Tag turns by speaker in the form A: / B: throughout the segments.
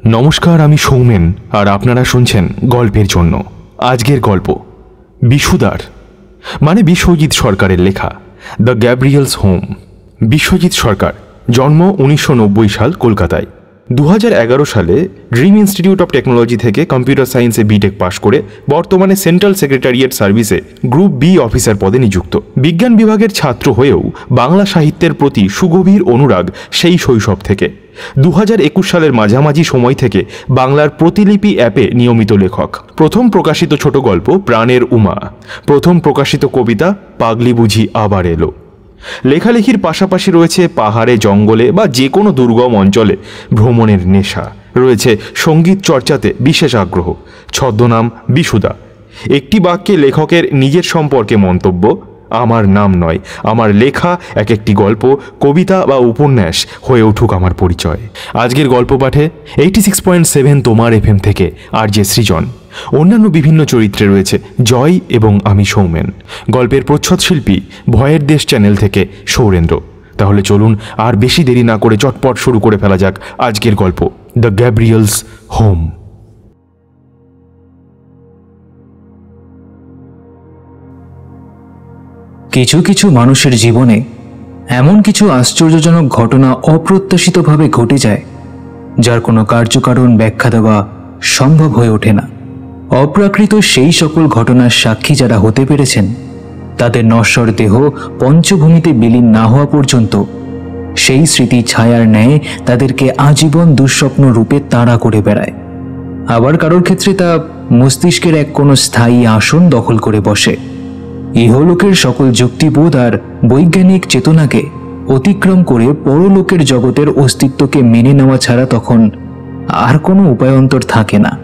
A: নমস্কার, আমি সৌমেন আর আপনারা শুনছেন গল্পের জন্য। আজকের গল্প বিশুদার মানে বিশ্বজিৎ সরকারের লেখা the Gabriel's home. Biswajit Sarkar জন্ম 1990 সাল কলকাতায়। 2011 সালে ড্রিম ইনস্টিটিউট অফ টেকনোলজি থেকে কম্পিউটার সায়েন্সে বিটেক পাশ করে বর্তমানে সেন্ট্রাল সেক্রেটারিয়েট সার্ভিসে গ্রুপ বি অফিসার পদে নিযুক্ত। বিজ্ঞান বিভাগের ছাত্র হয়েও বাংলা সাহিত্যের প্রতি সুগভীর অনুরাগ সেই শৈশব থেকে। 2021 সালের মাঝামাঝি সময় থেকে বাংলার প্রতিলিপি অ্যাপে নিয়মিত লেখক। প্রথম প্রকাশিত ছোট গল্প প্রাণের উমা, প্রথম প্রকাশিত কবিতা পাগলি বুঝি আবার এলো। লেখালেখির পাশাপাশি রয়েছে পাহাড়ে জঙ্গলে বা যে কোনো দুর্গম অঞ্চলে ভ্রমণের নেশা, রয়েছে সঙ্গীত চর্চাতে বিশেষ আগ্রহ। ছদ্মনাম বিশুদা। একটি বাক্যে লেখকের নিজের সম্পর্কে মন্তব্য: আমার নাম নয়, আমার লেখা এক একটি গল্প, কবিতা বা উপন্যাস হয়ে উঠুক আমার পরিচয়। আজকের গল্প পাঠে 86.7 তোমার FM থেকে RJ সৃজন। অন্যান্য বিভিন্ন চরিত্রে রয়েছে জয় এবং আমি সৌমেন। গল্পের প্রচ্ছদ শিল্পী ভয়ের দেশ চ্যানেল থেকে সৌরেন্দ্র। তাহলে চলুন আর বেশি দেরি না করে চটপট শুরু করে ফেলা যাক আজকের গল্প দ্য গ্যাব্রিয়েলস হোম।
B: কিছু কিছু মানুষের জীবনে এমন কিছু আশ্চর্যজনক ঘটনা অপ্রত্যাশিতভাবে ঘটে যায় যার কোনো কার্যকারণ ব্যাখ্যা দেওয়া সম্ভব হয়ে ওঠে না। অপ্রাকৃত সেই সকল ঘটনার সাক্ষী যারা হতে পেরেছেন তাদের নশ্বর দেহ পঞ্চভূমিতে বিলীন না হওয়া পর্যন্ত সেই স্মৃতি ছায়ার ন্যায় তাদেরকে আজীবন দুঃস্বপ্ন রূপে তাড়া করে বেড়ায়। আবার কারোর ক্ষেত্রে তা মস্তিষ্কের এক কোনো স্থায়ী আসন দখল করে বসে। ইহলোকের সকল যুক্তিবোধ আর বৈজ্ঞানিক চেতনাকে অতিক্রম করে পরলোকের জগতের অস্তিত্বকে মেনে নেওয়া ছাড়া তখন আর কোনো উপায়ন্তর থাকে না।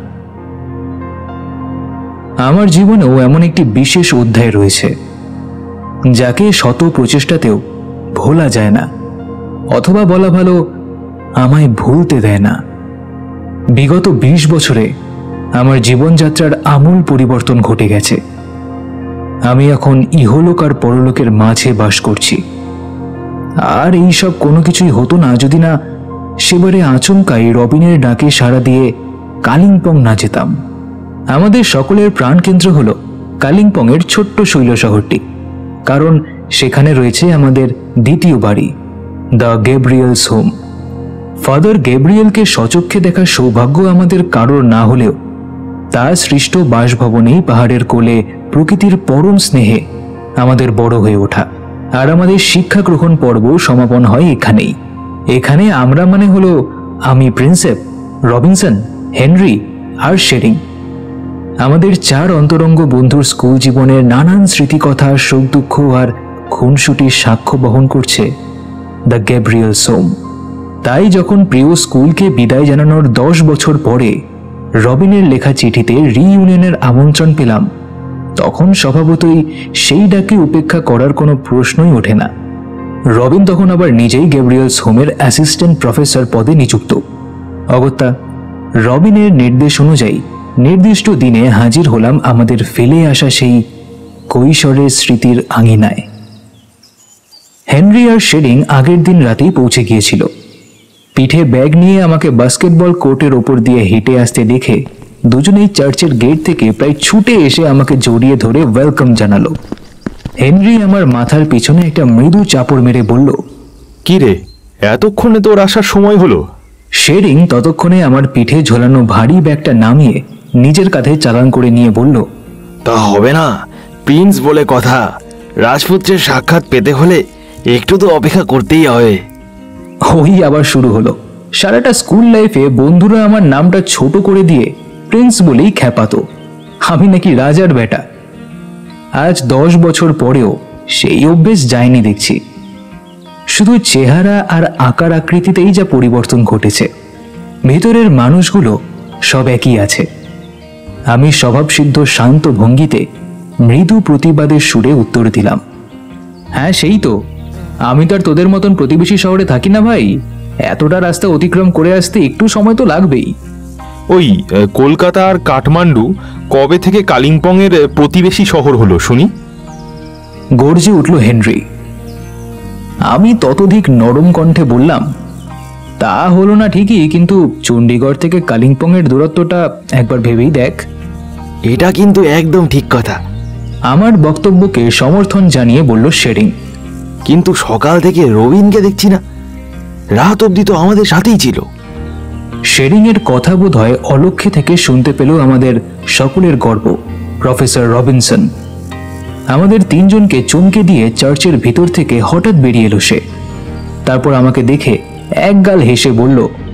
B: আমার জীবনেও এমন একটি বিশেষ অধ্যায় রয়েছে যাকে শত প্রচেষ্টাতেও ভোলা যায় না, অথবা বলা ভালো আমায় ভুলতে দেয় না। বিগত 20 বছরে আমার জীবনযাত্রার আমূল পরিবর্তন ঘটে গেছে। আমি এখন ইহলোক আর পরলোকের মাঝে বাস করছি। আর এইসব কোনো কিছুই হতো না যদি না সেবারে আচমকাই রবিনের ডাকে সাড়া দিয়ে কালিম্পং না যেতাম। আমাদের সকলের প্রাণকেন্দ্র হলো কালিম্পংয়ের ছোট্ট শৈল শহরটি, কারণ সেখানে রয়েছে আমাদের দ্বিতীয় বাড়ি দ্য গ্যাব্রিয়েলস হোম। ফাদার গ্যাব্রিয়েলকে সচক্ষে দেখার সৌভাগ্য আমাদের কারোর না হলেও তার সৃষ্ট বাসভবনেই পাহাড়ের কোলে প্রকৃতির পরম স্নেহে আমাদের বড় হয়ে ওঠা। আর আমাদের শিক্ষা গ্রহণ পর্ব সমাপন হয় এখানেই। এখানে আমরা মানে হলো আমি, প্রিন্সেপ, রবিনসন, হেনরি আর শেরিং। আমাদের 4 অন্তরঙ্গ বন্ধুর স্কুল জীবনের নানান স্মৃতিকথা, সুখ দুঃখ আর খুনসুটির সাক্ষ্য বহন করছে দ্য গ্যাব্রিয়েলস হোম। তাই যখন প্রিয় স্কুলকে বিদায় জানানোর 10 বছর পরে রবিনের লেখা চিঠিতে রিইউনিয়নের আমন্ত্রণ পেলাম, তখন স্বভাবতই সেই ডাকে উপেক্ষা করার কোনো প্রশ্নই ওঠে না। রবিন তখন আবার নিজেই গ্যাব্রিয়েলস হোমের অ্যাসিস্ট্যান্ট প্রফেসর পদে নিযুক্ত। অগত্যা রবিনের নির্দেশ অনুযায়ী নির্দিষ্ট দিনে হাজির হলাম আমাদের ফেলে আসা সেই কৈশোরের স্মৃতির আঙিনায়। হেনরি আর শেরিং আগের দিন রাতেই পৌঁছে গিয়েছিল। পিঠে ব্যাগ নিয়ে আমাকে বাস্কেটবল কোর্টের ওপর দিয়ে হেঁটে আসতে দেখে দুজনেই চার্চের গেট থেকে প্রায় ছুটে এসে আমাকে জড়িয়ে ধরে ওয়েলকাম জানালো। হেনরি আমার মাথার পিছনে একটা মৃদু চাপড় মেরে বলল,
A: কি রে, এতক্ষণে তোর আসার সময় হলো?
B: শেরিং ততক্ষণে আমার পিঠে ঝোলানো ভারী ব্যাগটা নামিয়ে নিজের কাঁধে চালান করে নিয়ে বলল,
C: তা হবে না, প্রিন্স বলে কথা, রাজপুত্রের সাক্ষাৎ পেতে হলে একটু তো অপেক্ষা করতেই হবে।
B: ওই আবার শুরু হলো। সারাটা স্কুল লাইফে বন্ধুরা আমার নামটা ছোট করে দিয়ে প্রিন্স বলেই খ্যাপাতো। আমি নাকি রাজার বেটা। আজ 10 বছর পরেও সেই অভ্যেস যায়নি দেখছি। শুধু চেহারা আর আকার আকৃতিতেই যা পরিবর্তন ঘটেছে, ভেতরের মানুষগুলো সব একই আছে। আমি স্বভাবসিদ্ধ শান্ত ভঙ্গিতে মৃদু প্রতিবাদের সুরে উত্তর দিলাম, হ্যাঁ সেই তো, আমি তো আর তোদের মতন প্রতিবেশী শহরে থাকি না ভাই। এতটা রাস্তা অতিক্রম করে আসতে একটু সময় তো লাগবেই।
A: ওই কলকাতা আর কাঠমান্ডু কবে থেকে কালিম্পংয়ের প্রতিবেশী শহর হলো শুনি?
B: গর্জে উঠল হেনরি। আমি ততোধিক নরম কণ্ঠে বললাম, তা হলো না ঠিকই, কিন্তু চণ্ডীগড় থেকে কালিম্পংয়ের দূরত্বটা একবার ভেবেই দেখ।
C: এটা কিন্তু একদম ঠিক কথা।
B: আমার বক্তব্যকে সমর্থন জানিয়ে বলল শেরিং।
C: কিন্তু সকাল থেকে রবিনকে দেখছি না, রাত অবধি তো আমাদের সাথেই ছিল।
B: শেরিং এর কথা বোধ হয় অলক্ষ্যে থেকে শুনতে পেল আমাদের সকলের গর্ব প্রফেসর রবিনসন। আমাদের তিনজনকে চমকে দিয়ে চার্চের ভিতর থেকে হঠাৎ বেরিয়ে এলো সে। তারপর আমাকে দেখে একগাল হেসে বলল,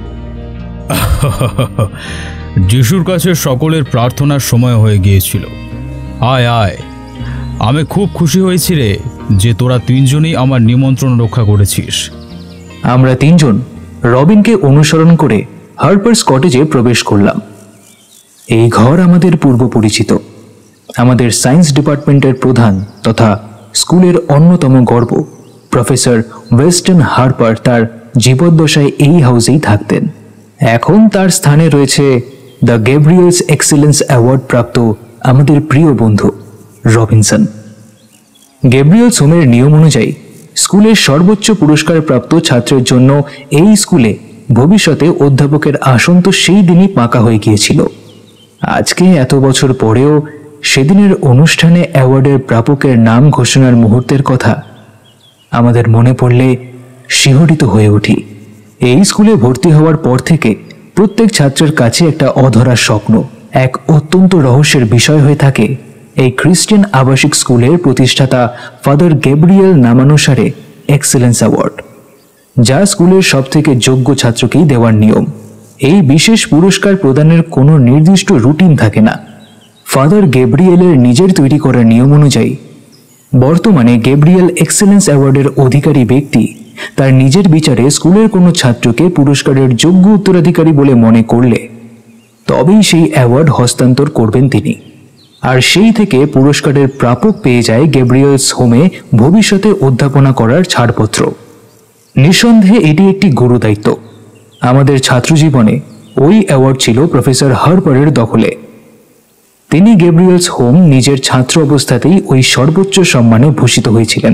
D: যিশুর কাছে সকলের প্রার্থনার সময় হয়ে গিয়েছিল। আয় আয়, আমি খুব খুশি হয়েছি রে যে তোরা তিনজনই আমার নিমন্ত্রণ রক্ষা করেছিস।
B: আমরা তিনজন রবিনকে অনুসরণ করে হার্পার্স কটেজে প্রবেশ করলাম। এই ঘর আমাদের পূর্ব পরিচিত। আমাদের সায়েন্স ডিপার্টমেন্টের প্রধান তথা স্কুলের অন্যতম গর্ব প্রফেসর ওয়েস্টন হার্পার তার জীবদ্দশায় এই হাউসেই থাকতেন। এখন তার স্থানে রয়েছে দ্য গ্যাব্রিয়েলস এক্সেলেন্স অ্যাওয়ার্ড প্রাপ্ত আমাদের প্রিয় বন্ধু রবিনসন। গ্যাব্রিয়েলস হোমের নিয়ম অনুযায়ী স্কুলের সর্বোচ্চ পুরস্কার প্রাপ্ত ছাত্রের জন্য এই স্কুলে ভবিষ্যতে অধ্যাপকের আসন তো সেই দিনই পাকা হয়ে গিয়েছিল। আজকে এত বছর পরেও সেদিনের অনুষ্ঠানে অ্যাওয়ার্ডের প্রাপকের নাম ঘোষণার মুহূর্তের কথা আমাদের মনে পড়লে শিহরিত হয়ে উঠি। এই স্কুলে ভর্তি হওয়ার পর থেকে প্রত্যেক ছাত্রের কাছে একটা অধরা স্বপ্ন, এক অত্যন্ত রহস্যের বিষয় হয়ে থাকে এই খ্রিস্টান আবাসিক স্কুলের প্রতিষ্ঠাতা ফাদার গ্যাব্রিয়েল নামানুসারে এক্সেলেন্স অ্যাওয়ার্ড, যা স্কুলের সবথেকে যোগ্য ছাত্রকেই দেওয়ার নিয়ম। এই বিশেষ পুরস্কার প্রদানের কোনো নির্দিষ্ট রুটিন থাকে না। ফাদার গ্যাব্রিয়েলের নিজের তৈরি করা নিয়ম অনুযায়ী বর্তমানে গ্যাব্রিয়েল এক্সেলেন্স অ্যাওয়ার্ডের অধিকারী ব্যক্তি তার নিজের বিচারে স্কুলের কোনো ছাত্রকে পুরস্কারের যোগ্য উত্তরাধিকারী বলে মনে করলে তবেই সেই অ্যাওয়ার্ড হস্তান্তর করবেন তিনি। আর সেই থেকে পুরস্কারের প্রাপক পেয়ে যায় গ্যাব্রিয়েলস হোমে ভবিষ্যতে অধ্যাপনা করার ছাড়পত্র। নিঃসন্দেহে এটি একটি গুরুদায়িত্ব। আমাদের ছাত্রজীবনে ওই অ্যাওয়ার্ড ছিল প্রফেসর হার্পারের দখলে। তিনি গ্যাব্রিয়েলস হোম নিজের ছাত্র অবস্থাতেই ওই সর্বোচ্চ সম্মানে ভূষিত হয়েছিলেন।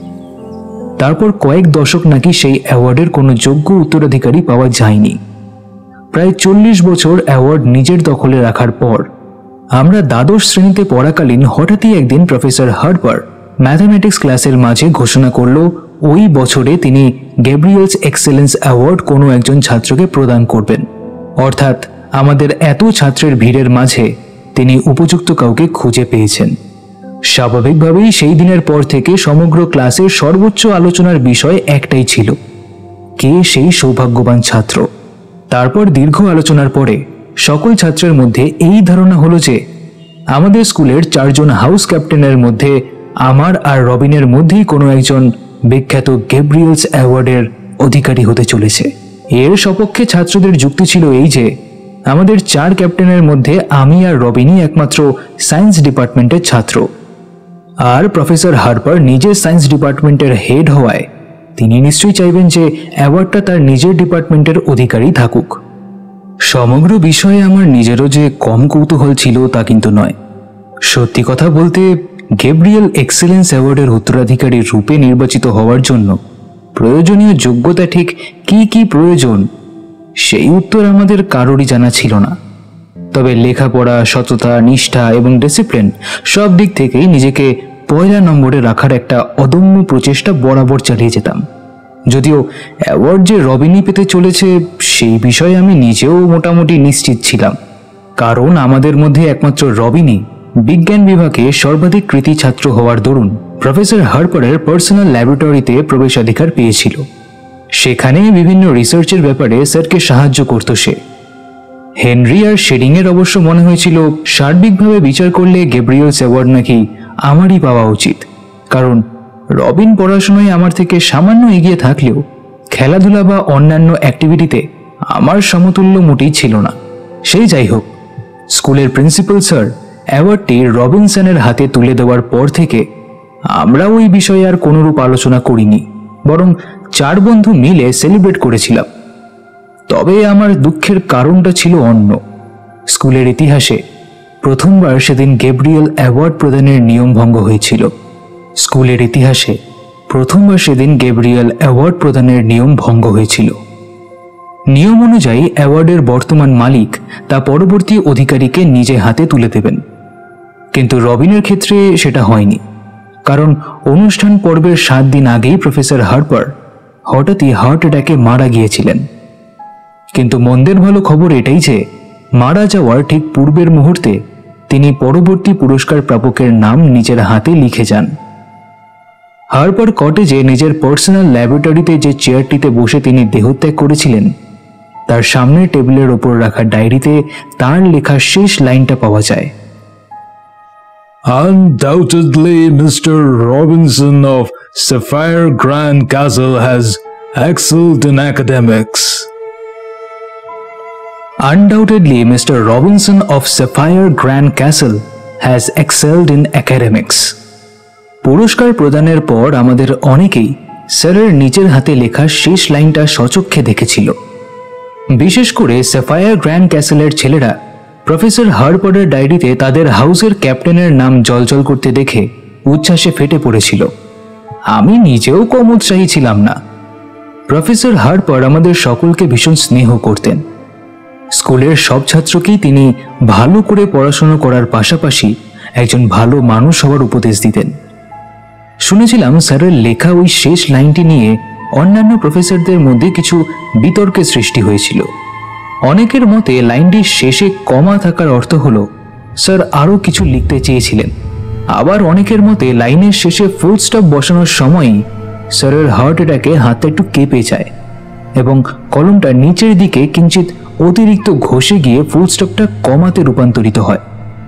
B: তারপর কয়েক দশক নাকি সেই অ্যাওয়ার্ডের কোনো যোগ্য উত্তরাধিকারী পাওয়া যায়নি। প্রায় 40 বছর অ্যাওয়ার্ড নিজের দখলে রাখার পর আমরা দ্বাদশ শ্রেণীতে পড়াকালীন হঠাৎই একদিন প্রফেসর হার্পার ম্যাথামেটিক্স ক্লাসের মাঝে ঘোষণা করল ওই বছরে তিনি গ্যাব্রিয়েলস এক্সেলেন্স অ্যাওয়ার্ড কোনো একজন ছাত্রকে প্রদান করবেন। অর্থাৎ আমাদের এত ছাত্রের ভিড়ের মাঝে তিনি উপযুক্ত কাউকে খুঁজে পেয়েছেন। স্বাভাবিকভাবেই সেই দিনের পর থেকে সমগ্র ক্লাসের সর্বোচ্চ আলোচনার বিষয় একটাই ছিল, কে সেই সৌভাগ্যবান ছাত্র। তারপর দীর্ঘ আলোচনার পরে সকল ছাত্রের মধ্যে এই ধারণা হলো যে আমাদের স্কুলের 4 জন হাউস ক্যাপ্টেনের মধ্যে আমার আর রবিনের মধ্যেই কোনো একজন বিখ্যাত গ্যাব্রিয়েলস অ্যাওয়ার্ডের অধিকারী হতে চলেছে। এর সপক্ষে ছাত্রদের যুক্তি ছিল এই যে আমাদের 4 ক্যাপ্টেনের মধ্যে আমি আর রবিনই একমাত্র সায়েন্স ডিপার্টমেন্টের ছাত্র, আর প্রফেসর হার্পার নিজের সায়েন্স ডিপার্টমেন্টের হেড হওয়ায় তিনি নিশ্চয়ই চাইবেন যে অ্যাওয়ার্ডটা তার নিজের ডিপার্টমেন্টের অধিকারী থাকুক। সমগ্র বিষয়ে আমার নিজেরও যে কম কৌতূহল ছিল তা কিন্তু নয়। সত্যি কথা বলতে গ্যাব্রিয়েল এক্সেলেন্স অ্যাওয়ার্ডের উত্তরাধিকারীর রূপে নির্বাচিত হওয়ার জন্য প্রয়োজনীয় যোগ্যতা ঠিক কি কি প্রয়োজন সেই উত্তর আমাদের কারোরই জানা ছিল না। তবে লেখাপড়া, সততা, নিষ্ঠা এবং ডিসিপ্লিন সব দিক থেকেই নিজেকে পয়লা নম্বরে রাখার একটা অদম্য প্রচেষ্টা বরাবর চালিয়ে যেতাম। যদিও অ্যাওয়ার্ড যে রবিনই পেতে চলেছে সেই বিষয়ে আমি নিজেও মোটামুটি নিশ্চিত ছিলাম, কারণ আমাদের মধ্যে একমাত্র রবিনই বিজ্ঞান বিভাগে সর্বাধিক কৃতী ছাত্র হওয়ার দরুন প্রফেসর হার্পারের পার্সোনাল ল্যাবরেটরিতে প্রবেশাধিকার পেয়েছিল। সেখানে বিভিন্ন রিসার্চের ব্যাপারে স্যারকে সাহায্য করত সে। হেনরি আর শেরিংয়ের অবশ্য মনে হয়েছিল সার্বিকভাবে বিচার করলে গ্যাব্রিয়েলস অ্যাওয়ার্ড নাকি আমারই পাওয়া উচিত, কারণ রবিন পড়াশোনায় আমার থেকে সামান্য এগিয়ে থাকলেও খেলাধুলা বা অন্যান্য অ্যাক্টিভিটিতে আমার সমতুল্য মোটেই ছিল না। সেই যাই হোক, স্কুলের প্রিন্সিপাল স্যার অ্যাওয়ার্ডটি রবিনসনের হাতে তুলে দেওয়ার পর থেকে আমরা ওই বিষয়ে আর কোনোরূপ আলোচনা করিনি, বরং 4 বন্ধু মিলে সেলিব্রেট করেছিলাম। তবে আমার দুঃখের কারণটা ছিল অন্য। স্কুলের ইতিহাসে প্রথমবার সেদিন গ্যাব্রিয়েল অ্যাওয়ার্ড প্রদানের নিয়ম ভঙ্গ হয়েছিল। স্কুলের ইতিহাসে প্রথমবার সেদিন গ্যাব্রিয়েল অ্যাওয়ার্ড প্রদানের নিয়ম ভঙ্গ হয়েছিল। নিয়ম অনুযায়ী অ্যাওয়ার্ডের বর্তমান মালিক তা পরবর্তী অধিকারীকে নিজে হাতে তুলে দেবেন, কিন্তু রবিনের ক্ষেত্রে সেটা হয়নি। কারণ অনুষ্ঠান পর্বের 7 দিন আগেই প্রফেসর হার্পার হঠাৎই হার্ট অ্যাটাকে মারা গিয়েছিলেন। কিন্তু মন্দের ভালো খবর এটাই যে মারা যাওয়ার ঠিক পূর্বের মুহূর্তে তিনি পরবর্তী পুরস্কার প্রাপকের নাম নিজের হাতে লিখে যান। হার্পার কটেজে নিজের পার্সোনাল ল্যাবরেটরিতে যে চেয়ারটিতে বসে তিনি দেহত্যাগ করেছিলেন, তার সামনের টেবিলের ওপর রাখা ডায়েরিতে তার লেখা শেষ লাইনটা পাওয়া যায়।
E: Undoubtedly, Mr. Robinson of Sapphire Grand Castle has excelled in academics.
B: Undoubtedly, Mr. Robinson of Sapphire Grand Castle has excelled in academics. পুরস্কার প্রদানের পর আমাদের অনেকেই স্যারের নিজের হাতে লেখা শেষ লাইনটা সচক্ষে দেখেছিল। বিশেষ করে স্যাফায়ার গ্র্যান্ড ক্যাসেলের ছেলেরা প্রফেসর হার্পারের ডায়েরিতে তাদের হাউসের ক্যাপ্টেনের নাম জলজল করতে দেখে উচ্ছ্বাসে ফেটে পড়েছিল। আমি নিজেও কম উৎসাহী ছিলাম না। প্রফেসর হার্পার আমাদের সকলকে ভীষণ স্নেহ করতেন। স্কুলের সব ছাত্রকেই তিনি ভালো করে পড়াশোনা করার পাশাপাশি একজন ভালো মানুষ হওয়ার উপদেশ দিতেন। শুনেছিলাম স্যারের লেখা ওই শেষ লাইনটি নিয়ে অন্যান্য প্রফেসরদের মধ্যে কিছু বিতর্কের সৃষ্টি হয়েছিল। অনেকের মতে লাইনটির শেষে কমা থাকার অর্থ হলো স্যার আরও কিছু লিখতে চেয়েছিলেন। আবার অনেকের মতে লাইনের শেষে ফুল স্টপ বসানোর সময়ই স্যারের হার্ট অ্যাটাকে হাতটা একটু কেঁপে যায় এবং কলমটা নিচের দিকে কিঞ্চিত অতিরিক্ত ঘষে গিয়ে ফুল স্টপটা কমাতে রূপান্তরিত হয়।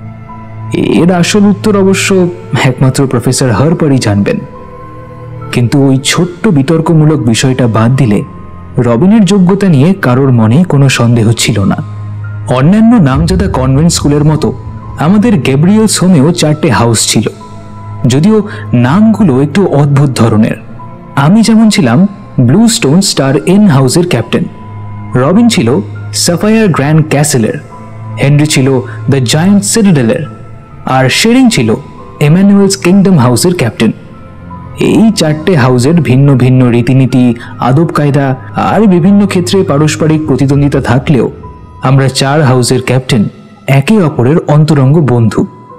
B: এর আসল উত্তর অবশ্য একমাত্র প্রফেসর হার্পারই জানবেন। কিন্তু ওই ছোট্ট বিতর্কমূলক বিষয়টা বাদ দিলে রবিনের যোগ্যতা নিয়ে কারোর মনে কোনো সন্দেহ ছিল না। অন্যান্য নামজাদা কনভেন্ট স্কুলের মতো আমাদের গ্যাব্রিয়েলস হোমেও 4টে হাউস ছিল, যদিও নামগুলো একটু অদ্ভুত ধরনের। আমি যেমন ছিলাম ব্লু স্টোন স্টার এন হাউসের ক্যাপ্টেন, রবিন ছিল সাফায়ার গ্র্যান্ড ক্যাসেলের, হেনরি ছিল দ্য জায়ান্ট সিটাডেলের, আর শেরিং ছিল এম্যানুয়েলস কিংডম হাউসের ক্যাপ্টেন। এই 4টে হাউসের ভিন্ন ভিন্ন রীতিনীতি, আদব কায়দা আর বিভিন্ন ক্ষেত্রে পারস্পরিক প্রতিদ্বন্দ্বিতা থাকলেও আমরা 4 হাউসের ক্যাপ্টেন একে অপরের অন্তরঙ্গ বন্ধু।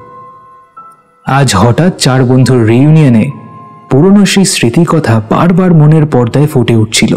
B: আজ হঠাৎ 4 বন্ধুর রিইউনিয়নে পুরনো সেই স্মৃতির কথা বারবার মনের পর্দায় ফুটে উঠছিল।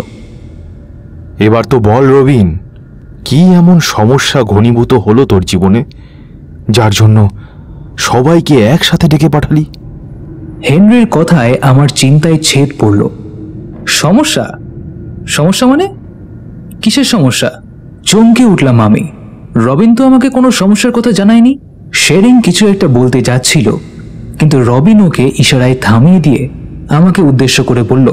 A: এবার তো বল রবিন, কি এমন সমস্যা ঘনীভূত হলো তোর জীবনে যার জন্য সবাইকে একসাথে ডেকে পাঠালি?
B: হেনরির কথায় আমার চিন্তায় ছেদ পড়ল। সমস্যা? সমস্যা মানে কিসের সমস্যা? চমকে উঠলাম আমি। রবিন তো আমাকে কোনো সমস্যার কথা জানায়নি। শেরিং কিছু একটা বলতে যাচ্ছিল, কিন্তু রবিন ওকে ইশারায় থামিয়ে দিয়ে আমাকে উদ্দেশ্য করে বলল,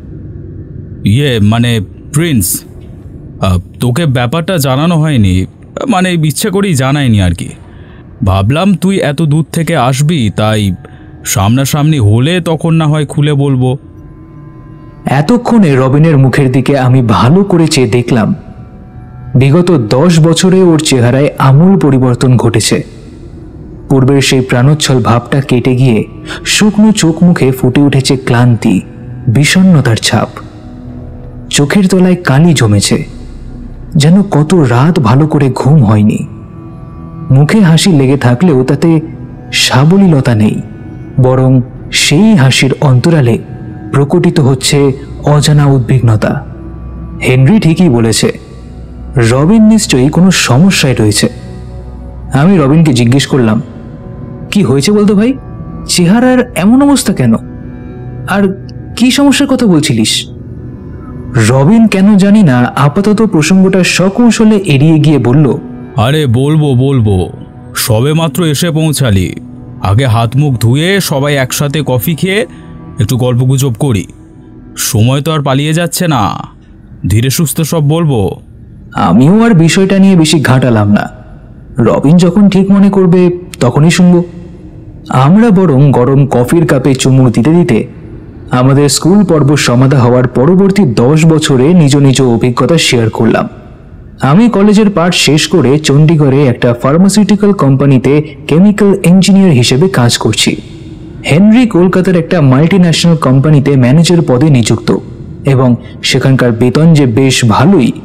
D: মানে প্রিন্স, তোকে ব্যাপারটা জানানো হয়নি, মানে ইচ্ছে করেই জানায়নি আর কি। ভাবলাম তুই এত দূর থেকে আসবি, তাই সামনাসামনি হলে তখন না হয় খুলে বলবো।
B: এতক্ষণে রবিনের মুখের দিকে আমি ভালো করে চেয়ে দেখলাম বিগত 10 বছরে ওর চেহারায় আমূল পরিবর্তন ঘটেছে। পূর্বের সেই প্রাণোচ্ছল ভাবটা কেটে গিয়ে শুকনো চোখ মুখে ফুটে উঠেছে ক্লান্তি, বিষণ্ণতার ছাপ। চোখের তলায় কালি জমেছে, যেন কত রাত ভালো করে ঘুম হয়নি। মুখে হাসি লেগে থাকলেও তাতে সাবলীলতা নেই, বরং সেই হাসির অন্তরালে প্রকটিত হচ্ছে অজানা উদ্বিগ্নতা। হেনরি ঠিকই বলেছে, রবিন নিশ্চয়ই কোনো সমস্যায় রয়েছে। আমি রবিনকে জিজ্ঞেস করলাম, কি হয়েছে বলতো ভাই? চেহারার এমন অবস্থা কেন? আর কি সমস্যার কথা বলছিলিস? রবিন কেন জানি না আপাতত প্রসঙ্গটা সকৌশলে এড়িয়ে গিয়ে বলল,
D: আরে বলবো, সবে মাত্র এসে পৌঁছালি। আগে হাত মুখ ধুয়ে সবাই একসাথে কফি খেয়ে একটু গল্পগুজব করি। সময় তো আর পালিয়ে যাচ্ছে না, ধীরে সুস্থে সব বলবো।
B: আমিও আর বিষয়টা নিয়ে বেশি ঘাটালাম না। রবিন যখন ঠিক মনে করবে তখনই শুনব। আমরা বরং গরম কফির কাপে চুমুক দিতে দিতে আমাদের স্কুল পর্ব সমাধা হওয়ার পরবর্তী 10 বছরে নিজ নিজ অভিজ্ঞতা শেয়ার করলাম। আমি কলেজের পাঠ শেষ করে চণ্ডীগড়ে একটা ফার্মাসিউটিক্যাল কোম্পানিতে কেমিক্যাল ইঞ্জিনিয়ার হিসেবে কাজ করছি। হেনরি কলকাতার একটা মাল্টিন্যাশনাল কোম্পানিতে ম্যানেজার পদে নিযুক্ত এবং সেখানকার বেতন যে বেশ ভালোই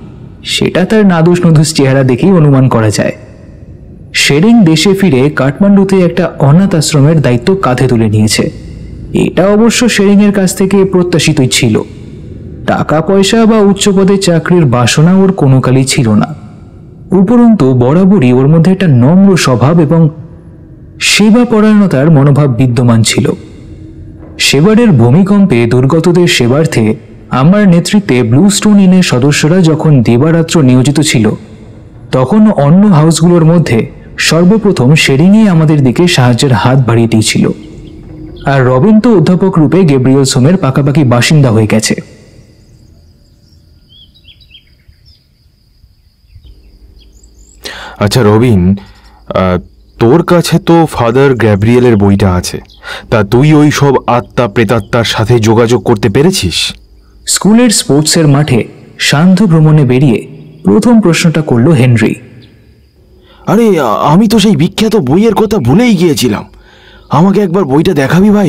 B: সেটা তার নাদুস নুদুস চেহারা দেখেই অনুমান করা যায়। শেরিং দেশে ফিরে কাঠমান্ডুতে একটা অনাথ আশ্রমের দায়িত্ব কাঁধে তুলে নিয়েছে। এটা অবশ্য শেরিং এর কাছ থেকে প্রত্যাশিতই ছিল। টাকা পয়সা বা উচ্চ পদে চাকরির বাসনা ওর কোনো কালই ছিল না। উপরন্তু বরাবরই ওর মধ্যে একটা নম্র স্বভাব এবং সেবা পরায়ণতার মনোভাব বিদ্যমান ছিল। সেবারের ভূমিকম্পে দুর্গতদের সেবার্থে আমার নেতৃত্বে ব্লু স্টোন ইনের সদস্যরা যখন দিবারাত্র নিয়োজিত ছিল, তখন অন্য হাউসগুলোর মধ্যে সর্বপ্রথম শেরিংই আমাদের দিকে সাহায্যের হাত বাড়িয়ে দিয়েছিল। আর রবিন তো অধ্যাপক রূপে গ্যাব্রিয়েলস হোমের পাকাপাকি বাসিন্দা হয়ে গেছে।
A: আচ্ছা রবিন, তোর কাছে তো ফাদার গ্যাব্রিয়েলের বইটা আছে, তা তুই ওই সব আত্মা প্রেতাত্মার সাথে যোগাযোগ করতে পেরেছিস?
B: স্কুলের স্পোর্টসের মাঠে সান্ধ্য ভ্রমণে বেরিয়ে প্রথম প্রশ্নটা করল হেনরি।
C: আরে আমি তো সেই বিখ্যাত বইয়ের কথা ভুলেই গিয়েছিলাম, আমাকে একবার বইটা দেখাবি ভাই?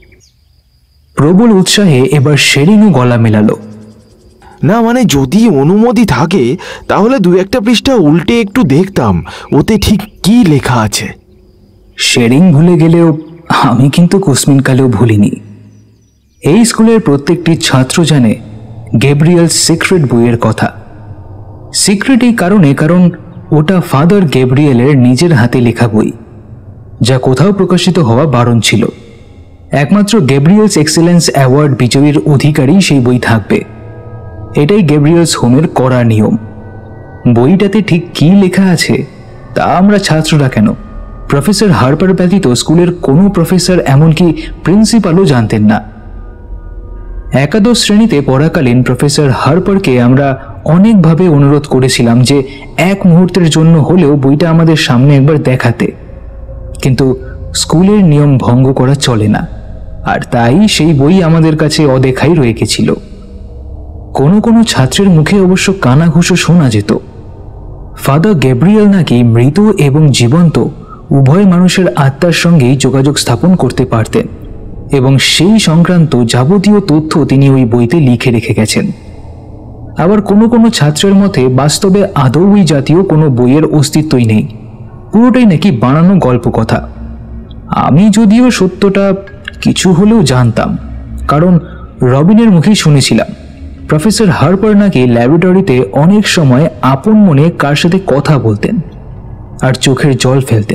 B: প্রবল উৎসাহে এবার শেরিংও গলা মেলালো।
C: না মানে যদি অনুমতি থাকে তাহলে 2-1 পৃষ্ঠা উল্টে একটু দেখতাম, ওতে ঠিক কি লেখা আছে।
B: শেরিং ভুলে গেলেও আমি কিন্তু কুসমিনকালেও ভুলিনি। এই স্কুলের প্রত্যেকটি ছাত্র জানে গ্যাব্রিয়েল সিক্রেট বইয়ের কথা। সিক্রেট এই কারণে, কারণ ওটা ফাদার গ্যাব্রিয়েলের নিজের হাতে লেখা বই, যা কোথাও প্রকাশিত হওয়া বারণ ছিল। একমাত্র গ্যাব্রিয়েলস এক্সেলেন্স অ্যাওয়ার্ড বিজয়ীর অধিকারী সেই বই থাকবে। এটাই গ্যাব্রিয়েলস হোমের কড়া নিয়ম। বইটাতে ঠিক কি লেখা আছে তা আমরা ছাত্ররা কেন, প্রফেসর হার্পার ব্যতীত স্কুলের কোনো প্রফেসর, এমনকি প্রিন্সিপালও জানতেন না। একাদশ শ্রেণীতে পড়াকালীন প্রফেসর হার্পারকে আমরা অনেকভাবে অনুরোধ করেছিলাম যে এক মুহূর্তের জন্য হলেও বইটা আমাদের সামনে একবার দেখাতে, কিন্তু স্কুলের নিয়ম ভঙ্গ করা চলে না, আর তাই সেই বই আমাদের কাছে অদেখাই রয়ে গেছিল। কোনো কোনো ছাত্রের মুখে অবশ্য কানাঘুষো শোনা যেত। ফাদার গ্যাব্রিয়েল নাকি মৃত এবং জীবন্ত উভয় মানুষের আত্মার সঙ্গেই যোগাযোগ স্থাপন করতে পারতেন, এবং সেই সংক্রান্ত যাবতীয় তথ্য তিনি ওই বইতে লিখে রেখে গেছেন। আবার কোনো কোনো ছাত্রের মতে বাস্তবে আদৌ ওই জাতীয় কোনো বইয়ের অস্তিত্বই নেই, পুরোটাই নাকি বানানো গল্প কথা। আমি যদিও সত্যটা কিছু হলেও জানতাম, কারণ রবিনের মুখেই শুনেছিলাম প্রফেসর হার্পার নাকি ল্যাবরেটরিতে অনেক সময় আপন মনে কার সাথে কথা বলতেন আর চোখের জল ফেলতেন।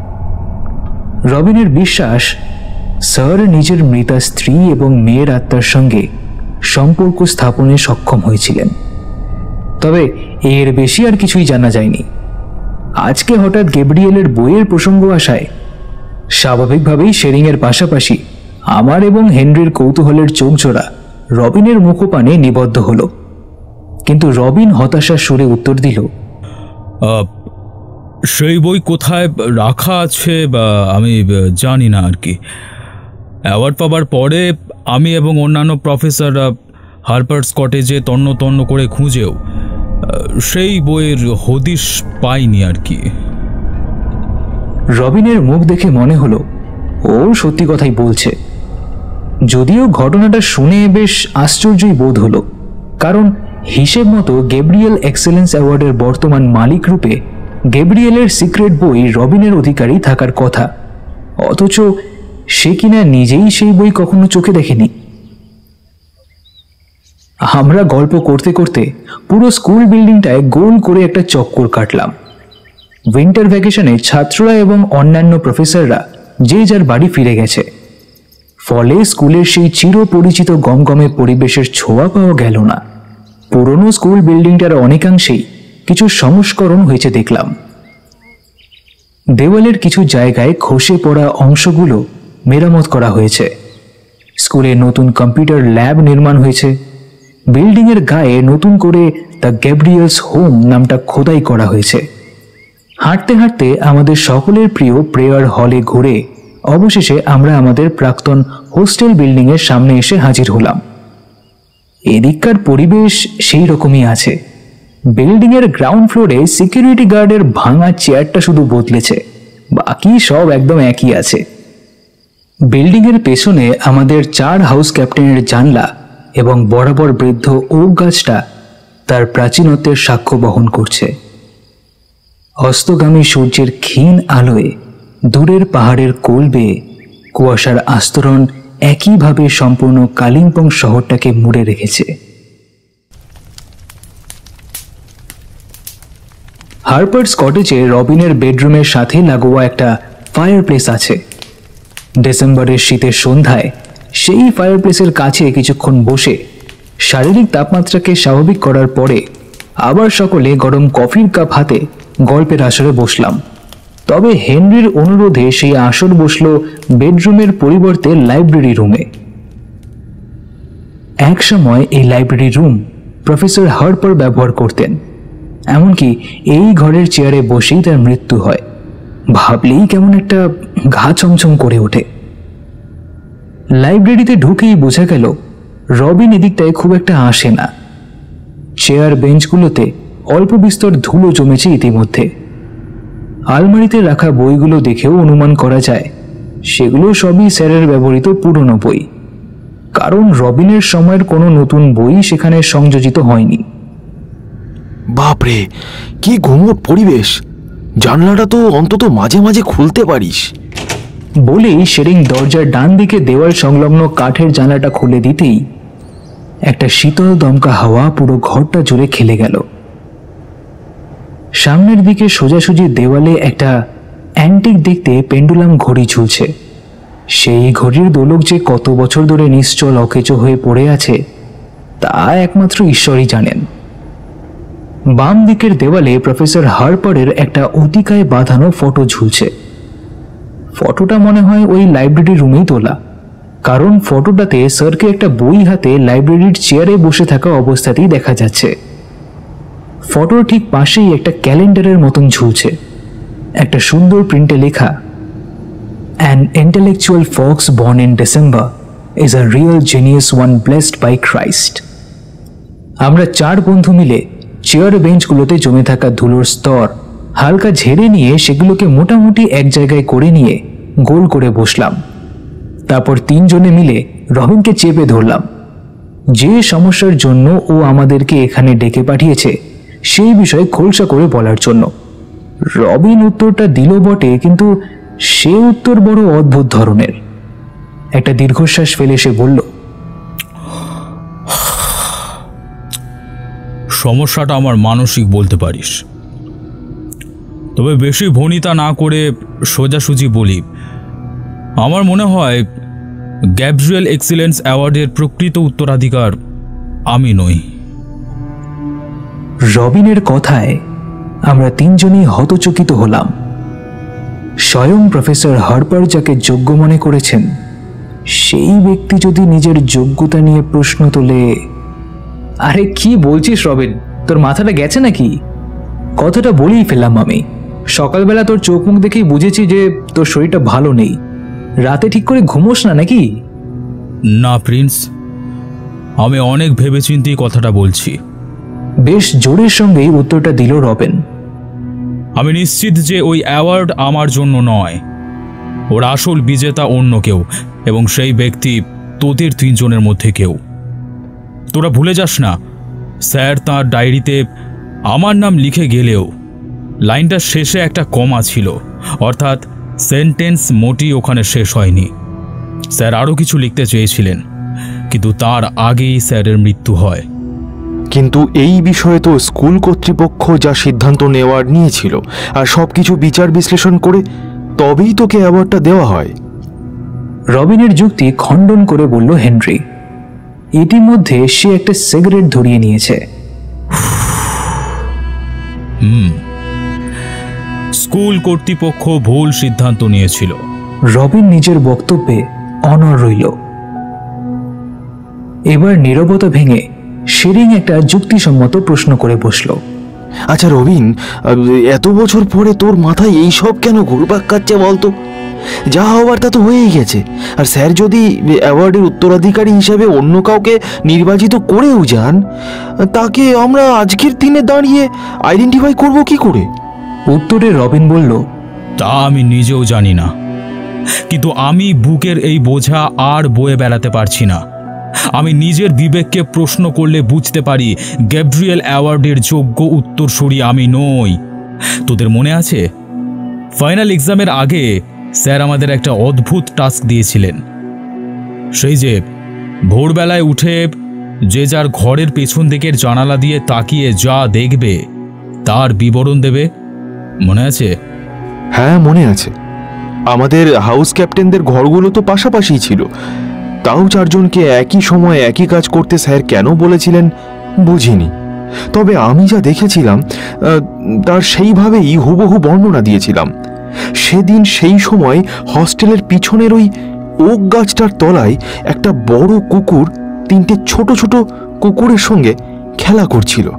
B: রবিনের বিশ্বাস স্যার নিজের মৃতা স্ত্রী এবং মেয়ের আত্মার সঙ্গে সম্পর্ক স্থাপনে সক্ষম হয়েছিলেন, তবে এর বেশি আর কিছুই জানা যায়নি। আজকে হঠাৎ গ্যাব্রিয়েলের বইয়ের প্রসঙ্গ আসায় স্বাভাবিকভাবেই শেরিংয়ের পাশাপাশি আমার এবং হেনরির কৌতূহলের চোখজোড়া রবিনের মুখপানে নিবদ্ধ হলো। কিন্তু রবিন হতাশার সুরে উত্তর দিল,
D: সেই বই কোথায় রাখা আছে বা আমি জানি না আর কি। অ্যাওয়ার্ড পাবার পরে আমি এবং অন্যান্য প্রফেসররা হার্পার্স কটেজে তন্ন তন্ন করে খুঁজেও সেই বইয়ের হদিশ পাইনি আর কি।
B: রবিনের মুখ দেখে মনে হলো ও সত্যি কথাই বলছে, যদিও ঘটনাটা শুনে বেশ আশ্চর্যই বোধ হলো, কারণ হিসেব মতো গ্যাব্রিয়েল এক্সেলেন্স অ্যাওয়ার্ডের বর্তমান মালিক রূপে গ্যাব্রিয়েলের সিক্রেট বই রবিনের অধিকারী থাকার কথা, অথচ সে কিনা নিজেই সেই বই কখনো চোখে দেখেনি। আমরা গল্প করতে করতে পুরো স্কুল বিল্ডিংটায় গোল করে একটা চক্কর কাটলাম। উইন্টার ভ্যাকেশনে ছাত্ররা এবং অন্যান্য প্রফেসররা যে যার বাড়ি ফিরে গেছে, ফলে স্কুলের সেই চিরপরিচিত গমগমে পরিবেশের ছোঁয়া পাওয়া গেল না। পুরনো স্কুল বিল্ডিংটার অনেকাংশেই কিছু সংস্করণ হয়েছে দেখলাম। দেওয়ালের কিছু জায়গায় খসে পড়া অংশগুলো মেরামত করা হয়েছে। স্কুলে নতুন কম্পিউটার ল্যাব নির্মাণ হয়েছে। বিল্ডিংয়ের গায়ে নতুন করে দ্য গ্যাব্রিয়েলস হোম নামটা খোদাই করা হয়েছে। হাঁটতে হাঁটতে আমাদের সকলের প্রিয় প্রেয়ার হলে ঘুরে অবশেষে আমরা আমাদের প্রাক্তন হোস্টেল বিল্ডিংয়ের সামনে এসে হাজির হলাম। এদিককার পরিবেশ সেই রকমই আছে। বিল্ডিংয়ের গ্রাউন্ড ফ্লোরে সিকিউরিটি গার্ডের ভাঙা চেয়ারটা শুধু বদলেছে, বাকি সব একদম একই আছে। বিল্ডিংয়ের পেছনে আমাদের 4 হাউস ক্যাপ্টেনের জানলা এবং বরাবর বৃদ্ধ ওক গাছটা তার প্রাচীনত্বের সাক্ষ্য বহন করছে। অস্তগামী সূর্যের ক্ষীণ আলোয় দূরের পাহাড়ের কোল বেয়ে কুয়াশার আস্তরণ একইভাবে সম্পূর্ণ কালিম্পং শহরটাকে মুড়ে রেখেছে। হার্পার্স কটেজে রবিনের বেডরুমের সাথে লাগোয়া একটা ফায়ারপ্লেস আছে। ডিসেম্বরের শীতের সন্ধ্যায় সেই ফায়ারপ্লেসের কাছে কিছুক্ষণ বসে শারীরিক তাপমাত্রাকে স্বাভাবিক করার পরে আবার সকলে গরম কফির কাপ হাতে গল্পের আসরে বসলাম। তবে হেনরির অনুরোধে সেই আসর বসল বেডরুমের পরিবর্তে লাইব্রেরি রুমে। এক সময় এই লাইব্রেরি রুম প্রফেসর হার্পার ব্যবহার করতেন। এমনকি এই ঘরের চেয়ারে বসেই তার মৃত্যু হয়। ভাবলেই কেমন একটা ঘা ছমছম করে ওঠে। লাইব্রেরিতে ঢুকেই বোঝা গেল রবিন এদিকটায় খুব একটা আসে না। চেয়ার বেঞ্চগুলোতে অল্প বিস্তর ধুলো জমেছে ইতিমধ্যে। আলমারিতে রাখা বইগুলো দেখেও অনুমান করা যায় সেগুলো সবই স্যারের ব্যবহৃত পুরনো বই, কারণ রবিনের সময়ের কোনো নতুন বই সেখানে সংযোজিত হয়নি।
C: বাপরে, কি গুমোট পরিবেশ! জানলাটা তো অন্তত মাঝে মাঝে খুলতে পারিস।
B: বলেই শেরিং দরজার ডান দিকে দেওয়াল সংলগ্ন কাঠের জানলাটা খুলে দিতেই একটা শীতল দমকা হাওয়া পুরো ঘরটা জুড়ে খেলে গেল। সামনের দিকে সোজাসুজি দেওয়ালে একটা অ্যান্টিক দেখতে পেন্ডুলাম ঘড়ি ঝুলছে। সেই ঘড়ির দোলক যে কত বছর ধরে নিশ্চল অকেচো হয়ে পড়ে আছে তা একমাত্র ঈশ্বরই জানেন। বাম দিকের দেওয়ালে প্রফেসর হার্পারের একটা অতিকায় বাঁধানো ফটো ঝুলছে। ফটোটা মনে হয় ওই লাইব্রেরি রুমেই তোলা, কারণ ফটোটাতে স্যারকে একটা বই হাতে লাইব্রেরির চেয়ারে বসে থাকা অবস্থাতেই দেখা যাচ্ছে। ফটোর ঠিক পাশেই একটা ক্যালেন্ডারের মতন ঝুলছে। একটা সুন্দর প্রিন্টে লেখা, "An intellectual fox born in December is a real genius one blessed by Christ." আমরা 4 বন্ধু মিলে চেয়ার বেঞ্চগুলোতে জমে থাকা ধুলোর স্তর হালকা ঝেড়ে নিয়ে সেগুলোকে মোটামুটি এক জায়গায় করে নিয়ে গোল করে বসলাম। তারপর 3 জনে মিলে রবিনকে চেপে ধরলাম। যে সমস্যার জন্য ও আমাদেরকে এখানে ডেকে পাঠিয়েছে সেই বিষয়ে খোলসা করে বলার জন্য। রবিন উত্তরটা দিল বটে, কিন্তু সে উত্তর বড় অদ্ভুত ধরনের। একটা দীর্ঘশ্বাস ফেলে সে বলল,
D: সমস্যাটা আমার মানসিক বলতে পারিস, তবে বেশি ভনিতা না করে সোজাসুজি বলি, আমার মনে হয় গ্যাব্রিয়েল এক্সিলেন্স অ্যাওয়ার্ডের প্রকৃত উত্তরাধিকার আমি নই।
B: রবিনের কথায় আমরা 3 জনই হতচকিত হলাম। স্বয়ং প্রফেসর হার্পার যাকে যোগ্য মনে করেছেন সেই ব্যক্তি যদি নিজের যোগ্যতা নিয়ে প্রশ্ন তোলে। আরে কি বলছিস রবিন, তোর মাথাটা গেছে নাকি? কথাটা বলেই ফেললাম আমি। সকালবেলা তোর চোখ মুখ দেখেই বুঝেছি যে তোর শরীরটা ভালো নেই। রাতে ঠিক করে ঘুমোস না নাকি?
D: না প্রিন্স, আমি অনেক ভেবেচিন্তেই কথাটা বলছি।
B: বেশ জোরের সঙ্গেই উত্তরটা দিল রবিন।
D: আমি নিশ্চিত যে ওই অ্যাওয়ার্ড আমার জন্য নয়, ওর আসল বিজেতা অন্য কেউ, এবং সেই ব্যক্তি তোদের 3 জনের মধ্যে কেউ। তোরা ভুলে যাস না, স্যার তাঁর ডায়েরিতে আমার নাম লিখে গেলেও লাইনটার শেষে একটা কমা ছিল, অর্থাৎ সেন্টেন্স মোটেই ওখানে শেষ হয়নি। স্যার আরও কিছু লিখতে চেয়েছিলেন, কিন্তু তার আগেই স্যারের মৃত্যু হয়।
A: কিন্তু এই বিষয়ে তো স্কুল কর্তৃপক্ষ যা সিদ্ধান্ত নেওয়ার নিয়েছিল, আর সবকিছু বিচার বিশ্লেষণ করে তবেই তোকে অ্যাওয়ার্ডটা দেওয়া হয়।
B: রবিনের যুক্তি খণ্ডন করে বলল হেনরি। ইতিমধ্যে সে একটা সিগারেট ধরিয়ে নিয়েছে।
D: স্কুল কর্তৃপক্ষ ভুল সিদ্ধান্ত নিয়েছিল।
B: রবিন নিজের বক্তব্যে অনড় রইল। এবার নীরবতা ভেঙে শেরিং একটা যুক্তিসম্মত প্রশ্ন করে বসল।
C: আচ্ছা রবিন, এত বছর পরে তোর মাথায় এইসব কেন ঘুরপাক কাচ্ছে বলতো? যা হওয়ার তা তো হয়েই গেছে। আর স্যার যদি অ্যাওয়ার্ডের উত্তরাধিকারী হিসাবে অন্য কাউকে নির্বাচিত করেও যান, তাকে আমরা আজকের দিনে দাঁড়িয়ে আইডেন্টিফাই করব কি করে?
B: উত্তরে রবিন বলল,
D: তা আমি নিজেও জানি না, কিন্তু আমি বুকের এই বোঝা আর বয়ে বেড়াতে পারছি না। আমি নিজের বিবেককে প্রশ্ন করলে বুঝতে পারি গ্যাব্রিয়েল অ্যাওয়ার্ডের যোগ্য উত্তরসূরি আমি নই। তোদের মনে আছে ফাইনাল এক্সামের আগে স্যার আমাদের একটা অদ্ভুত টাস্ক দিয়েছিলেন, সেই যে ভোরবেলায় উঠে যে যার ঘরের পেছন দিকের জানালা দিয়ে তাকিয়ে যা দেখবে তার বিবরণ দেবে, মনে আছে?
A: হ্যাঁ মনে আছে। আমাদের হাউস ক্যাপ্টেনদের ঘরগুলো তো পাশাপাশিই ছিল, তাও চারজনকে একই সময় একই কাজ করতে স্যার কেন বলেছিলেন বুঝিনি। তবে আমি যা দেখেছিলাম তার সেইভাবেই হুবহু বর্ণনা দিয়েছিলাম। সেদিন সেই সময় হস্টেলের পিছনের ওই ওক গাছটার তলায় একটা বড় কুকুর তিনটে ছোট ছোট কুকুরের সঙ্গে খেলা করছিল।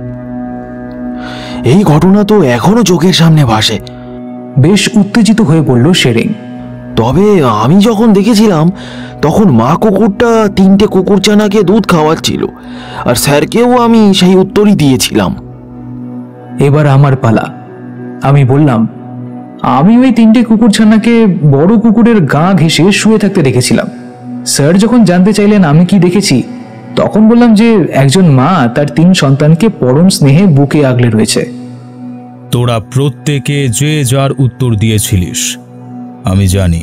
C: এই ঘটনা তো এখনো চোখের সামনে ভাসে।
B: বেশ উত্তেজিত হয়ে বলল শেরিং।
C: তবে আমি যখন দেখেছিলাম তখন মা কুকুরটা তিনটে কুকুরছানাকে দুধ খাওয়াচ্ছিল, আর স্যারকেও আমি সেই উত্তরই দিয়েছিলাম।
B: এবার আমার পালা। আমি বললাম, আমি ওই তিনটে কুকুরছানাকে বড় কুকুরের গা ঘেঁষে শুয়ে থাকতে দেখেছিলাম। স্যার যখন জানতে চাইলেন আমি কি দেখেছি, তখন বললাম যে একজন মা তার 3 সন্তানকে পরম স্নেহে বুকে আগলে রয়েছে।
D: তোরা প্রত্যেকে যে যার উত্তর দিয়েছিলিস আমি জানি।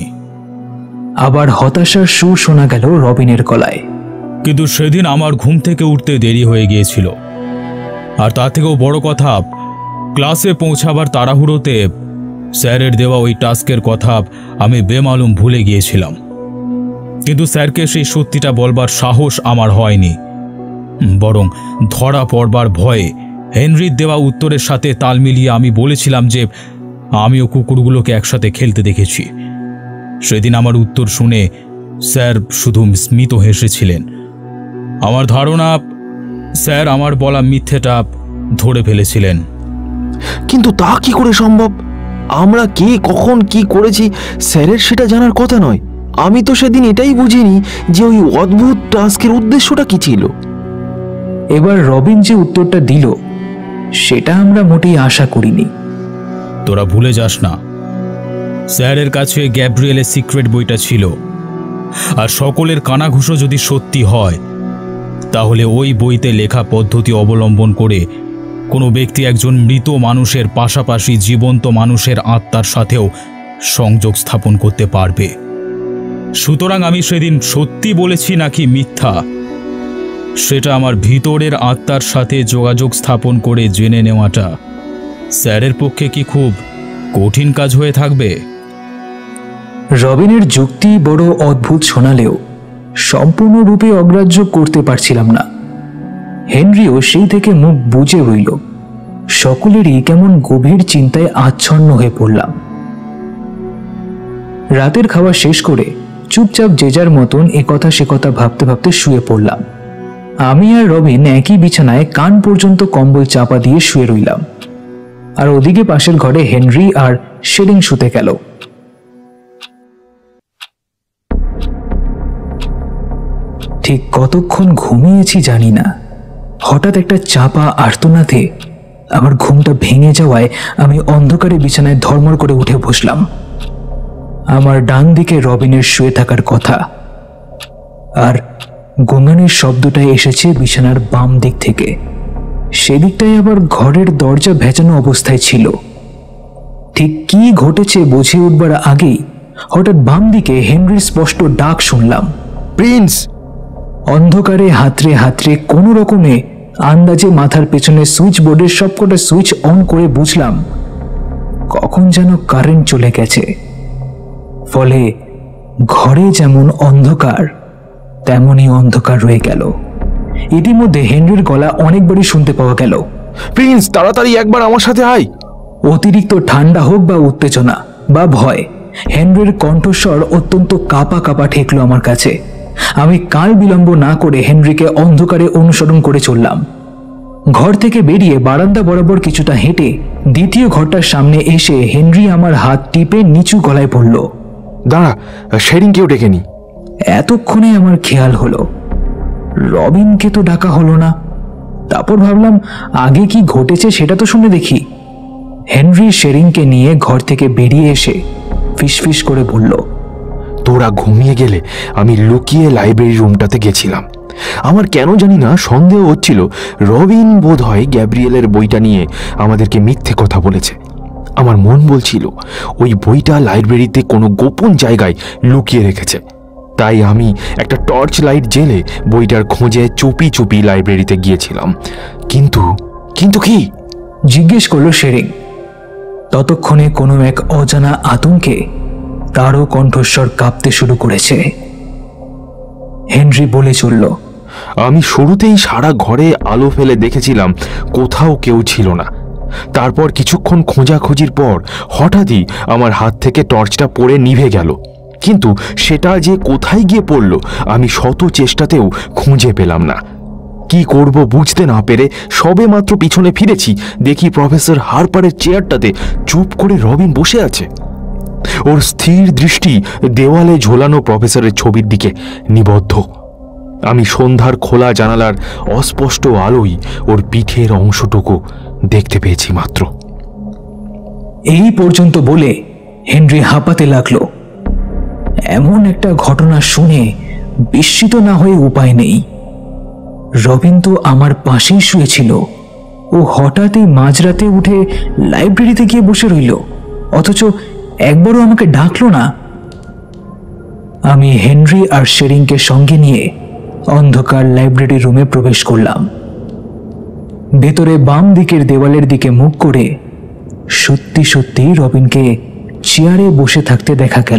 B: আবার হতাশার সুর শোনা গেল রবিনের গলায়।
D: কিন্তু সেদিন আমার ঘুম থেকে উঠতে দেরি হয়ে গিয়েছিল, আর তার থেকেও বড় কথা ক্লাসে পৌঁছাবার তাড়াহুড়োতে স্যারের দেওয়া ওই টাস্কের কথা আমি বেমালুম ভুলে গিয়েছিলাম। কিন্তু স্যারকে সেই সত্যিটা বলবার সাহস আমার হয়নি, বরং ধরা পড়বার ভয়ে হেনরির দেওয়া উত্তরের সাথে তাল মিলিয়ে আমি বলেছিলাম যে আমিও কুকুরগুলোকে একসাথে খেলতে দেখেছি। সেদিন আমার উত্তর শুনে স্যার শুধু স্মিত হেসেছিলেন। আমার ধারণা স্যার আমার বলা মিথ্যেটা ধরে ফেলেছিলেন।
C: কিন্তু তা কি করে সম্ভব? আমরা কে কখন কি করেছি স্যারের সেটা জানার কথা নয়। আমি তো সেদিন এটাই বুঝিনি যে ওই অদ্ভুত টাস্কের উদ্দেশ্যটা কি ছিল।
B: এবার রবিন যে উত্তরটা দিল সেটা আমরা মোটেই আশা করিনি।
D: তোরা ভুলে যাস না, স্যারের কাছে গ্যাব্রিয়েলের সিক্রেট বইটা ছিল, আর সকলের কানাঘুষো যদি সত্যি হয় তাহলে ওই বইতে লেখা পদ্ধতি অবলম্বন করে কোনো ব্যক্তি একজন মৃত মানুষের পাশাপাশি জীবন্ত মানুষের আত্মার সাথেও সংযোগ স্থাপন করতে পারবে। সুতরাং আমি সেদিন সত্যি বলেছি নাকি মিথ্যা, সেটা আমার ভিতরের আত্মার সাথে যোগাযোগ স্থাপন করে জেনে নেওয়াটা স্যারের পক্ষে কি খুব কঠিন কাজ হয়ে থাকবে?
B: রবিনের যুক্তি বড় অদ্ভুত শোনালেও সম্পূর্ণরূপে অগ্রাহ্য করতে পারছিলাম না। হেনরিও সেই থেকে মুখ বুজে রইল। সকলেরই কেমন গভীর চিন্তায় আচ্ছন্ন হয়ে পড়লাম। রাতের খাওয়া শেষ করে চুপচাপ যে যার মতন একথা সে কথা ভাবতে ভাবতে শুয়ে পড়লাম। আমি আর রবিন একই বিছানায় কান পর্যন্ত কম্বল চাপা দিয়ে শুয়ে রইলাম, আর ওদিকে পাশের ঘরে হেনরি আর শেরিং শুতে গেল। ঠিক কতক্ষণ ঘুমিয়েছি জানি না, হঠাৎ একটা চাপা আর্তনাদে আমার ঘুমটা ভেঙে যাওয়ায় আমি অন্ধকারে বিছানায় ধর্মর করে উঠে বসলাম। আমার ডান দিকে রবিনের শুয়ে থাকার কথা, আর গোঙানির শব্দটাই এসেছে বিছানার বাম দিক থেকে। সেদিকটাই আবার ঘরের দরজা ভেজানো অবস্থায় ছিল। ঠিক কি ঘটেছে বুঝে উঠবার আগেই হঠাৎ বাম দিকে হেনরির স্পষ্ট ডাক শুনলাম,
C: প্রিন্স।
B: অন্ধকারে হাতড়ে হাতড়ে কোনো রকমে আন্দাজে মাথার পেছনে সুইচ বোর্ডের সবকটা সুইচ অন করে বুঝলাম কখন যেন কারেন্ট চলে গেছে। ফলে ঘরে যেমন অন্ধকার তেমনই অন্ধকার রয়ে গেল। ইতিমধ্যে হেনরির গলা অনেকবারই শুনতে পাওয়া গেল,
C: প্রিন্স তাড়াতাড়ি একবার আমার সাথে আয়।
B: অতিরিক্ত ঠান্ডা হোক বা উত্তেজনা বা ভয়, হেনরির কণ্ঠস্বর অত্যন্ত কাঁপা কাঁপা ঠেকলো আমার কাছে। আমি কাল বিলম্ব না করে হেনরিকে অন্ধকারে অনুসরণ করে চললাম। ঘর থেকে বেরিয়ে বারান্দা বরাবর কিছুটা হেঁটে দ্বিতীয় ঘরটার সামনে এসে হেনরি আমার হাত টিপে নিচু গলায় বলল,
A: দাঁড়া, শেরিংকেও ডেকে নি।
B: এতক্ষণে আমার খেয়াল হলো রবিনকে তো ডাকা হলো না। তারপর ভাবলাম আগে কি ঘটেছে সেটা তো শুনে দেখি। হেনরি শেরিংকে নিয়ে ঘর থেকে বেরিয়ে এসে ফিসফিস করে বলল,
A: তোরা ঘুমিয়ে গেলে আমি লুকিয়ে লাইব্রেরি রুমটাতে গেছিলাম। আমার কেন জানি না সন্দেহ হচ্ছিল রবিন বোধহয় গ্যাব্রিয়েলের বইটা নিয়ে আমাদেরকে মিথ্যে কথা বলেছে। আমার মন বলছিল ওই বইটা লাইব্রেরিতে কোনো গোপন জায়গায় লুকিয়ে রেখেছে। তাই আমি একটা টর্চ লাইট জেলে বইটার খোঁজে চুপি চুপি লাইব্রেরিতে গিয়েছিলাম। কিন্তু কিন্তু কি
B: জিজ্ঞেস করলো শেরিং। ততক্ষণে কোনো এক অজানা আতঙ্কে তারও কণ্ঠস্বর কাঁপতে শুরু করেছে। হেনরি বলে চলল,
A: আমি শুরুতেই সারা ঘরে আলো ফেলে দেখেছিলাম, কোথাও কেউ ছিল না। তারপর কিছুক্ষণ খোঁজাখুঁজির পর হঠাৎই আমার হাত থেকে টর্চটা পড়ে নিভে গেল। কিন্তু সেটা যে কোথায় গিয়ে পড়ল আমি শত চেষ্টাতেও খুঁজে পেলাম না। কি করব বুঝতে না পেরে সবে মাত্র পিছনে ফিরেছি, দেখি প্রফেসর হার্পারের চেয়ারটাতে চুপ করে রবিন বসে আছে। ওর স্থির দৃষ্টি দেওয়ালে ঝোলানো প্রফেসরের ছবির দিকে নিবদ্ধ। আমি সন্ধ্যার খোলা জানালার অস্পষ্ট আলোই ওর পিঠের অংশটুকু দেখতে পেয়েছি মাত্র।
B: এই পর্যন্ত বলে হেনরি হাঁপাতে লাগলো। এমন একটা ঘটনা শুনে বিস্মিত না হয়ে উপায় নেই। রবিন তো আমার পাশেই শুয়েছিল, ও হঠাৎই মাঝরাতে উঠে লাইব্রেরিতে গিয়ে বসে রইল, অথচ একবারও আমাকে ডাকলো না। আমি হেনরি আর শেরিংকে সঙ্গে নিয়ে অন্ধকার লাইব্রেরি রুমে প্রবেশ করলাম। ভেতরে বাম দিকের দেওয়ালের দিকে মুখ করে সত্যি সত্যি রবিনকে চেয়ারে বসে থাকতে দেখা গেল।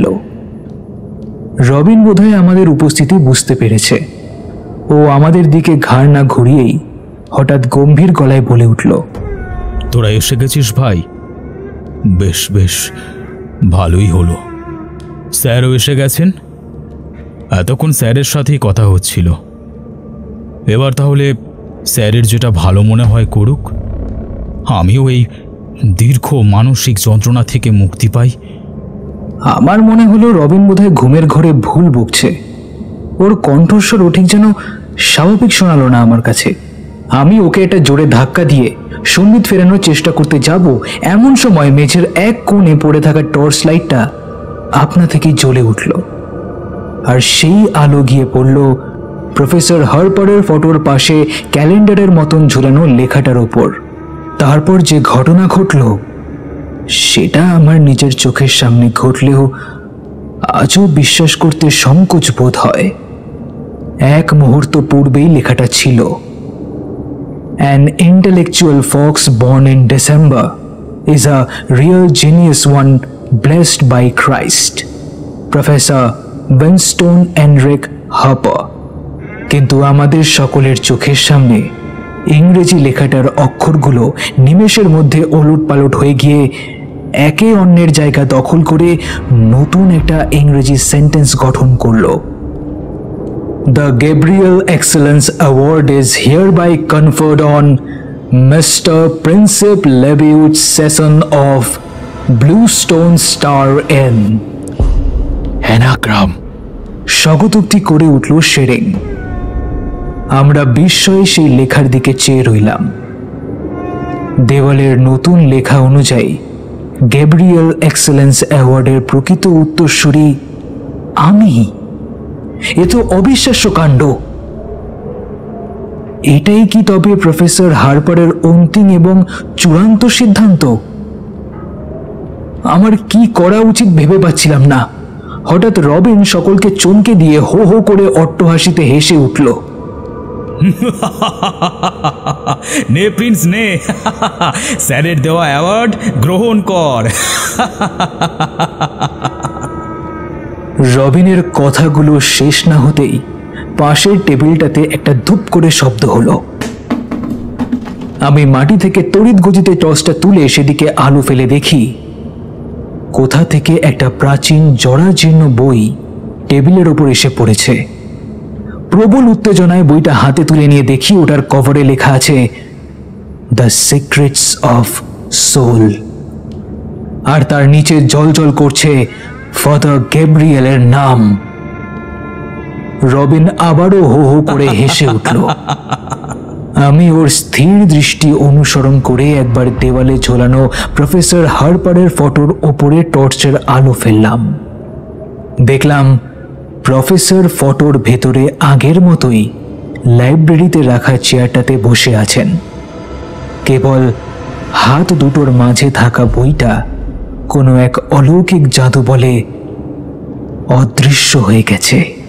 B: রবিন বোধহয় আমাদের উপস্থিতি বুঝতে পেরেছে। ও আমাদের দিকে ঘাড় না ঘুরিয়েই হঠাৎ গম্ভীর গলায় বলে উঠল,
D: তোরা এসে গেছিস ভাই? বেশ বেশ, ভালোই হলো। স্যারও এসে গেছেন। এতক্ষণ স্যারের সাথেই কথা হচ্ছিল। এবার তাহলে স্যারের যেটা ভালো মনে হয় করুক। আমিও এই দীর্ঘ মানসিক যন্ত্রণা থেকে মুক্তি পাই।
B: আমার মনে হলো রবিন বোধহয় ঘুমের ঘরে ভুল বকছে। ওর কণ্ঠস্বর ঠিক যেন স্বাভাবিক শোনালো না আমার কাছে। আমি ওকে একটা জোরে ধাক্কা দিয়ে সঙ্গীত ফেরানোর চেষ্টা করতে যাব, এমন সময় মেঝের এক কোণে পড়ে থাকা টর্চ লাইটটা আপনা থেকেই জ্বলে উঠল। আর সেই আলো গিয়ে পড়ল প্রফেসর হার্পারের ফটোর পাশে ক্যালেন্ডারের মতন ঝুলানো লেখাটার ওপর। তারপর যে ঘটনা ঘটল সেটা আমার নিজের চোখের সামনে ঘটলেও আজও বিশ্বাস করতে সংকোচ বোধ হয়। এক মুহূর্ত পূর্বেই লেখাটা ছিল, An intellectual fox born in December is a real genius one blessed by Christ. Professor Winston Enric Harper. কিন্তু আমাদের সকলের চোখের সামনে ইংরেজি লেখাটার অক্ষরগুলো নিমেষের মধ্যে ওলটপালট হয়ে গিয়ে একে অন্যের জায়গা দখল করে নতুন একটা ইংরেজি সেন্টেন্স গঠন করলো। The Gabriel Excellence Award is hereby conferred on Mr. Princip Leviut Sesson of Bluestone Star Inn.
A: Anagram,
B: স্বাগতোক্তি করে উঠল শেরিং। আমরা বিস্ময়ে সেই লেখার দিকে চেয়ে রইলাম। দেওয়ালের নতুন লেখা অনুযায়ী গ্যাব্রিয়েল এক্সেলেন্স অ্যাওয়ার্ডের প্রকৃত উত্তরসূরি আমি। এ তো অবিশ্বাস্য কাণ্ড। এটাই কি তবে প্রফেসর হার্পারের অন্তিম এবং চূড়ান্ত সিদ্ধান্ত? আমার কি করা উচিত ভেবে পাচ্ছিলাম না। হঠাৎ রবিন সকলকে চমকে দিয়ে হো হো করে অট্টহাসিতে হেসে উঠল।
D: নে প্রিন্স নে, স্যারের দেওয়া অ্যাওয়ার্ড গ্রহণ কর।
B: রবিনের কথাগুলো শেষ না হতেই পাশের টেবিলটাতে একটা ধুপ করে শব্দ হলো। আমি মাটি থেকে তড়িৎ গতিতে টর্চটা তুলে সেদিকে আলো ফেলে দেখি কোথা থেকে একটা প্রাচীন জরাজীর্ণ বই টেবিলের ওপর এসে পড়েছে। প্রবল উত্তেজনায় বইটা হাতে তুলে নিয়ে দেখি ওটার কভারে লেখা আছে দ্য সিক্রেটস অফ সোল, আর তার নিচে জলজল করছে ফাদার গ্যাব্রিয়েলের নাম। রবিন আবারও হো হো করে হেসে উঠল। আমি ওর স্থির দৃষ্টি অনুসরণ করে একবার দেওয়ালে ঝোলানো প্রফেসর হার্পারের ফটোর ওপরে টর্চের আলো ফেললাম। দেখলাম প্রফেসর ফটোর ভেতরে আগের মতোই লাইব্রেরিতে রাখা চেয়ারটাতে বসে আছেন। কেবল হাত দুটোর মাঝে থাকা বইটা কোনো এক অলৌকিক জাদু বলে অদৃশ্য হয়ে গেছে।